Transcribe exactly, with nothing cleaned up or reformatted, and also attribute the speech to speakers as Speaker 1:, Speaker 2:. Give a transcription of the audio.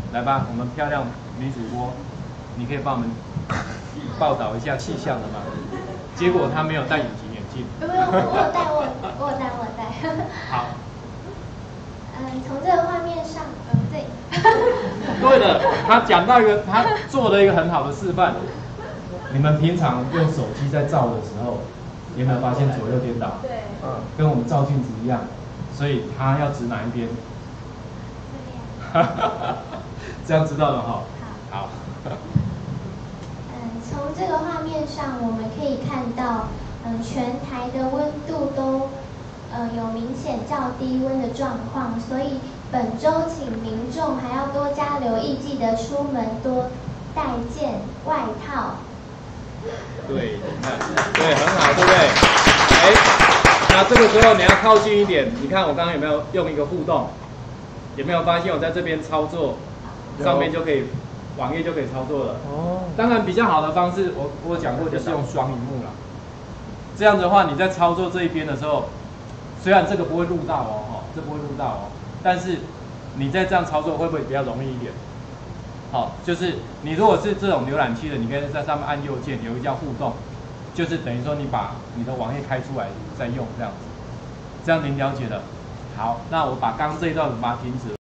Speaker 1: 来吧，我们漂亮女主播，你可以帮我们报道一下气象的吗？结果她没有戴隐形眼镜。
Speaker 2: 没有，我有戴，我我有戴，我有戴。
Speaker 1: 好。
Speaker 2: 嗯，从这个画面上，嗯，对。
Speaker 1: 对的，他讲到一个，他做了一个很好的示范。你们平常用手机在照的时候，有没有发现左右颠倒？
Speaker 2: 对。
Speaker 1: 嗯，跟我们照镜子一样，所以他要指哪一边？
Speaker 2: 这边。
Speaker 1: 这样知道了哈。好。好。
Speaker 2: 嗯，从这个画面上我们可以看到，嗯，全台的温度都，呃，有明显较低温的状况，所以本周请民众还要多加留意，记得出门多带件外套。
Speaker 1: 对，你看，对，很好，对不对？哎，那这个时候你要靠近一点，你看我刚刚有没有用一个互动？有没有发现我在这边操作，上面就可以，网页就可以操作了。哦。当然比较好的方式，我我讲过就是用双萤幕啦。这样子的话，你在操作这一边的时候，虽然这个不会录到哦，哦，这不会录到哦，但是你在这样操作会不会比较容易一点？好，就是你如果是这种浏览器的，你可以在上面按右键，有一个叫互动，就是等于说你把你的网页开出来再用这样子，这样您了解了。好，那我把刚刚这一段把它停止了。